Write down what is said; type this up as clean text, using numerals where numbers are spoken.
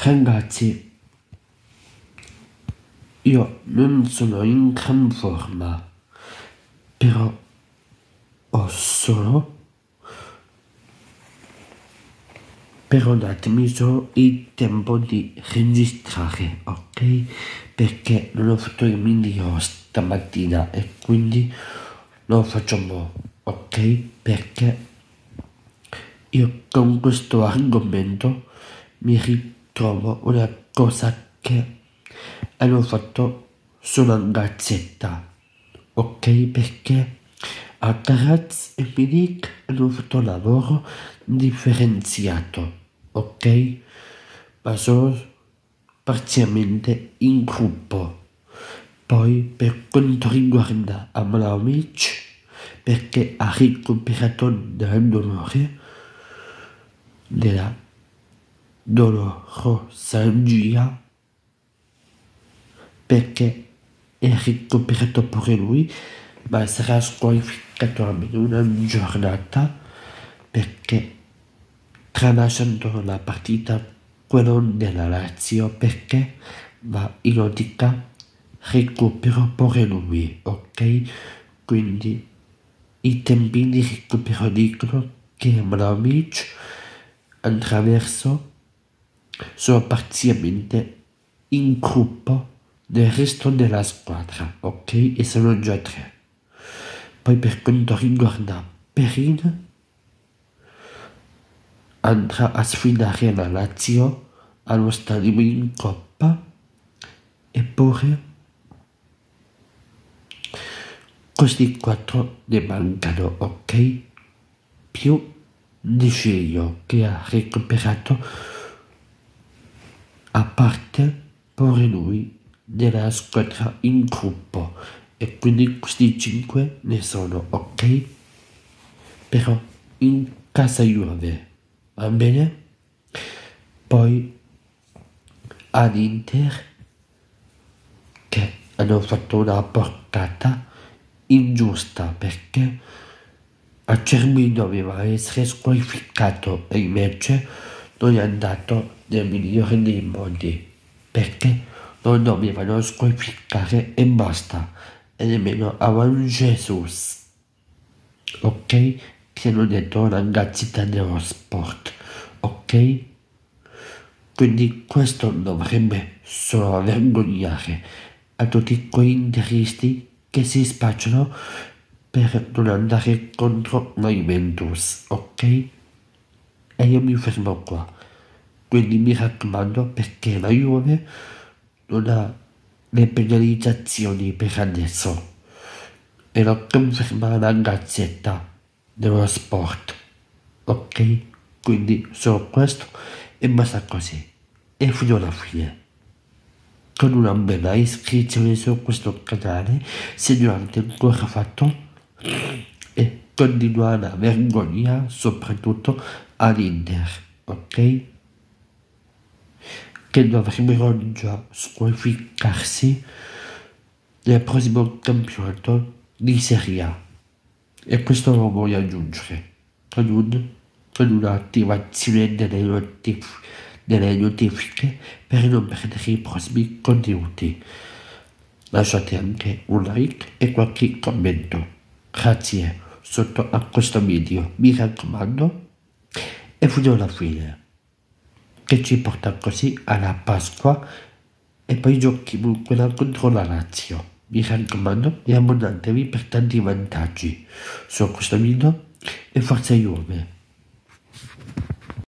Ragazzi, io non sono in gran forma, però ho solo per un attimo il tempo di registrare, ok? Perché non ho fatto il video stamattina e quindi lo facciamo, ok? Perché io con questo argomento mi ritrovo una cosa che hanno fatto su una gazzetta, ok? Perché a Caraz e Milik hanno fatto un lavoro differenziato, ok? Ma solo parzialmente in gruppo. Poi per quanto riguarda Abramovic, perché ha recuperato dal dolore della dolorosalgia, perché è recuperato pure lui, ma sarà squalificato almeno una giornata, perché tralasciando la partita quello della Lazio, perché va in ottica recupero pure lui, ok? Quindi i tempi di recupero dicono che Vlahovic attraverso sono parzialmente in gruppo del resto della squadra, ok? E sono già 3. Poi per quanto riguarda Perin, andrà a sfidare la Lazio allo stadio in Coppa, eppure questi 4 ne mancano, ok? Più Di Sciglio che ha recuperato a parte pure lui nella squadra in gruppo, e quindi questi 5 ne sono, ok? Però in casa Juve, va bene? Poi all'Inter che hanno fatto una portata ingiusta, perché Acerbi doveva essere squalificato e invece non è andato nel migliore dei modi, perché non dovevano squalificare e basta, e nemmeno Alan Jesus, ok? Che hanno detto la Gazzetta dello Sport, ok? Quindi questo dovrebbe solo vergognare a tutti quei interisti che si spacciano per non andare contro la Juventus, ok? E io mi fermo qua. Quindi mi raccomando, perché la Juve non ha le penalizzazioni per adesso, e lo conferma la Gazzetta dello Sport, ok? Quindi solo questo e basta così, e fino alla fine, con una bella iscrizione su questo canale se non l'avete ancora fatto, e continua la vergogna soprattutto all'Inter, ok? Che dovrebbero già squalificarsi nel prossimo campionato di Serie A, e questo lo voglio aggiungere con un'attivazione delle notifiche per non perdere i prossimi contenuti. Lasciate anche un like e qualche commento, grazie, sotto a questo video, mi raccomando, e fino alla fine, che ci porta così alla Pasqua, e poi giochiamo quella contro la Lazio. Mi raccomando, e abbonatevi per tanti vantaggi su questo video, e forza Juve!